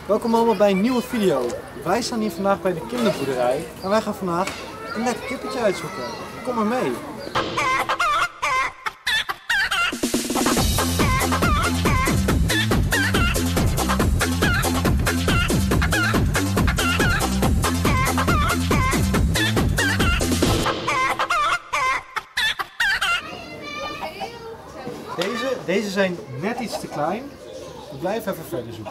Welkom allemaal bij een nieuwe video. Wij staan hier vandaag bij de kinderboerderij en wij gaan vandaag een lekker kippetje uitzoeken. Kom maar mee. Deze zijn net iets te klein. We blijven even verder zoeken.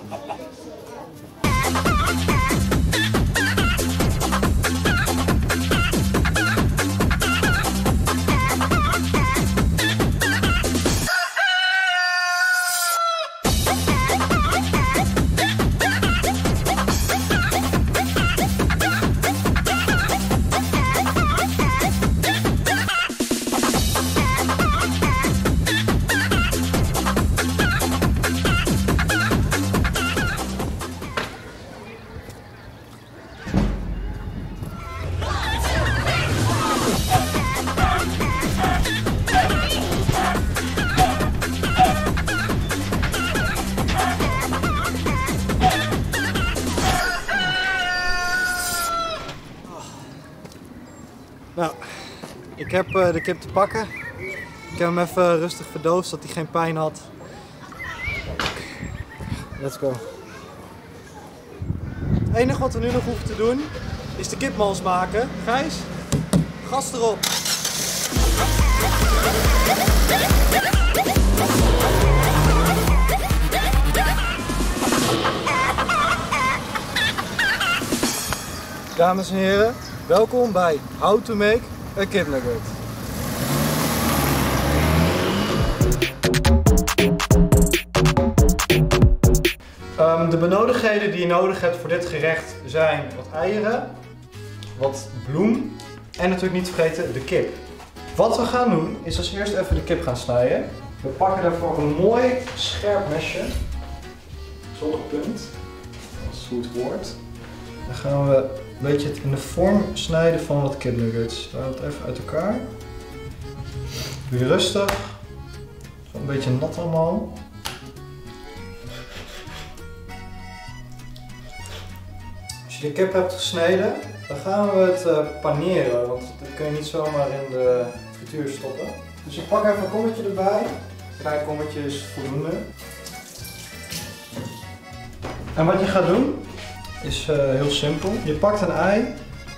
Nou, ik heb de kip te pakken. Ik heb hem even rustig verdoofd zodat hij geen pijn had. Let's go. Het enige wat we nu nog hoeven te doen is de kipmals maken. Gijs, gas erop. Dames en heren, welkom bij How to Make a Kip Nugget. De benodigdheden die je nodig hebt voor dit gerecht zijn wat eieren, wat bloem en natuurlijk niet vergeten de kip. Wat we gaan doen is als eerst even de kip gaan snijden. We pakken daarvoor een mooi scherp mesje, zonder punt, als het goed wordt. Dan gaan we een beetje het in de vorm snijden van wat kipnuggets. Haal het even uit elkaar. Weer rustig. Zo een beetje nat allemaal. Als je de kip hebt gesneden, dan gaan we het paneren. Want dat kun je niet zomaar in de frituur stoppen. Dus ik pak even een kommetje erbij. Een klein kommetje is voldoende. En wat je gaat doen is heel simpel. Je pakt een ei.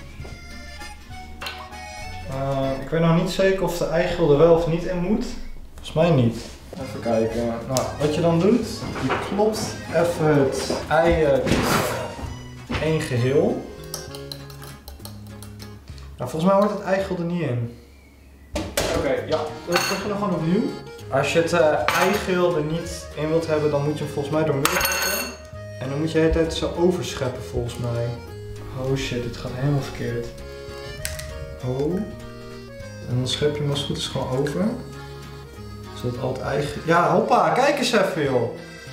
Ik weet nog niet zeker of de eigeel er wel of niet in moet. Volgens mij niet. Even kijken. Nou, wat je dan doet, je klopt even het ei één geheel. Nou, volgens mij hoort het eigeel er niet in. Oké, ja. Dan beginnen we gewoon opnieuw. Als je het eigeel er niet in wilt hebben, dan moet je hem volgens mij door midden trekken. En dan moet je de hele tijd zo overscheppen volgens mij. Oh shit, dit gaat helemaal verkeerd. Oh. En dan schep je hem als het goed is gewoon over. Zodat al het eigen... Ja, hoppa, kijk eens even joh.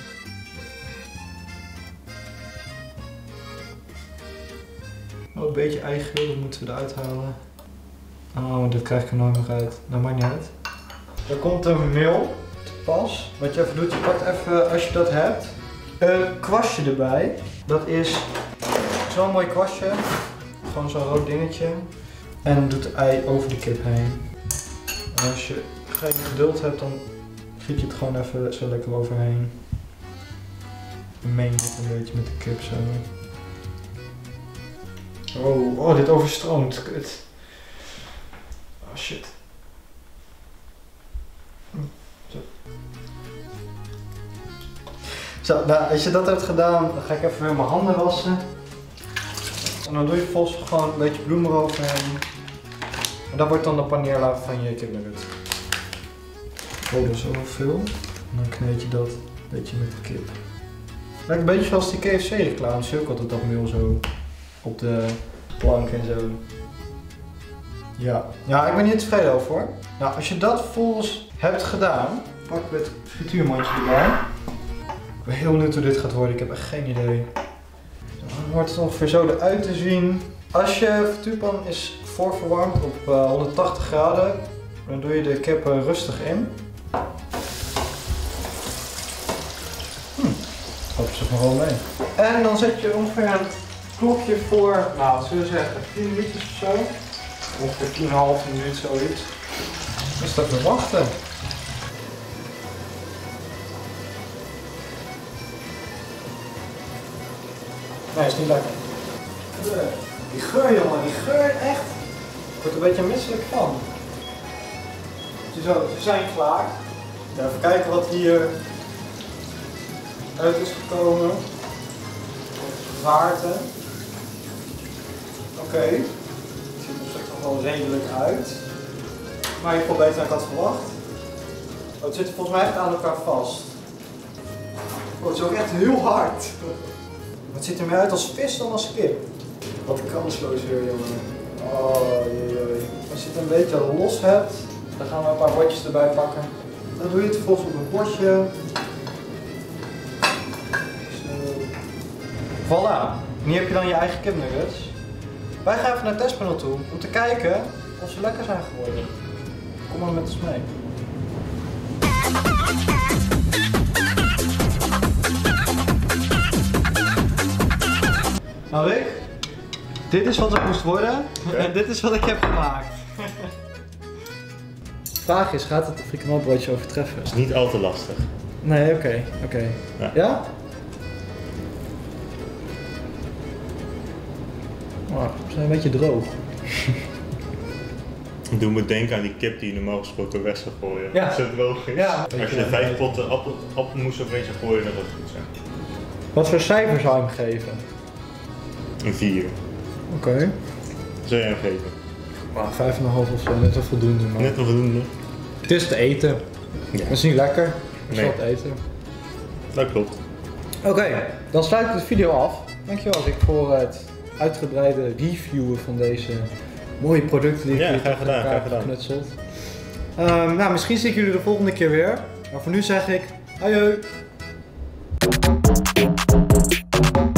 Oh, een beetje eigeel, dat moeten we eruit halen. Oh, dit krijg ik er nooit meer uit. Dat maakt niet uit. Er komt een meel te pas. Wat je even doet, je pakt even, als je dat hebt, een kwastje erbij. Dat is zo'n mooi kwastje. Gewoon zo'n rood dingetje. En doet het ei over de kip heen. En als je geen geduld hebt, dan giet je het gewoon even zo lekker overheen. Meng het een beetje met de kip zo. Oh, dit overstroomt. Kut. Oh shit. Zo, nou, als je dat hebt gedaan, dan ga ik even weer mijn handen wassen. En dan doe je vervolgens gewoon een beetje bloem eroverheen. En dat wordt dan de paneerlaag van je kipnugget. Oh, dat is wel veel. En dan kneed je dat een beetje met de kip. Lijkt een beetje zoals die KFC reclame. Zie je ook altijd dat meel zo op de plank en zo. Ja, ik ben niet tevreden over hoor. Nou, als je dat vervolgens hebt gedaan, pak we het frituurmandje erbij. Ik ben heel benieuwd hoe dit gaat worden, ik heb echt geen idee. Dan wordt het ongeveer zo eruit te zien. Als je frituurpan is voorverwarmd op 180 graden, dan doe je de kip rustig in. Gaat zich nog wel mee. En dan zet je ongeveer een klokje voor, nou wat zullen we zeggen, 10 minuutjes of zo. Ongeveer 10,5 minuut zoiets. Dus dat we wachten. Nee, is niet lekker. Die geur jongen, die geur echt. Ik word er een beetje misselijk van. Zo, we zijn klaar. Ja, even kijken wat hier uit is gekomen. Vaarten. Oké. Het ziet er op zich toch wel redelijk uit. Maar je valt beter dan ik had verwacht. Oh, het zit volgens mij echt aan elkaar vast. Oh, het is ook echt heel hard. Het ziet er meer uit als vis dan als kip. Wat kansloos weer, jongen. Oh, jee. Als je het een beetje los hebt, dan gaan we een paar bordjes erbij pakken. Dan doe je het vervolgens op een bordje. Zo. Voilà. En hier heb je dan je eigen kipnuggets. Wij gaan even naar het testpaneel toe om te kijken of ze lekker zijn geworden. Kom maar met ons mee. Nou Rick, dit is wat het moest worden en dit is wat ik heb gemaakt. De vraag is, gaat het frikandelbroodje overtreffen? Dat is niet al te lastig. Nee, oké. Ja? Ja? Oh, ze zijn een beetje droog. Doe me denken aan die kip die je normaal gesproken weg zou gooien. Ja. Als het droog is. Ja. Als je er 5 potten appelmoes overheen zou gooien, dan zou het goed zijn. Wat voor cijfer zou je hem geven? Een 4. Oké. Zou jij hem geven? 5,5 of zo, net wel voldoende. Maar... Net wel voldoende. Het is te eten. Ja. Dat is niet lekker. Het is Nee. wat eten. Dat klopt. Oké, dan sluit ik de video af. Dankjewel Rick voor het uitgebreide reviewen van deze mooie producten die ik hier graag gedaan, graag gedaan. geknutseld. Nou, misschien zie ik jullie de volgende keer weer. Maar voor nu zeg ik, adieu!